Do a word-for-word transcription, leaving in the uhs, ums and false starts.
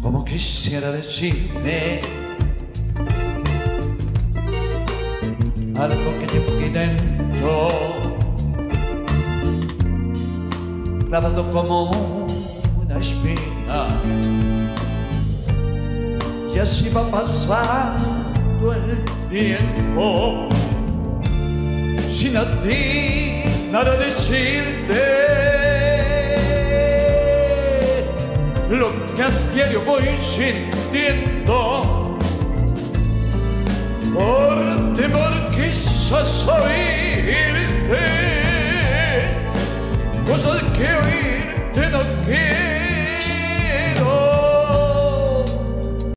como quisiera decirme algo que llevo aquí dentro, clavado como una espina, y así va pasando el tiempo sin a ti nada decirte. Lo que a diario voy sintiendo por temor quizás oírte, cosas que oí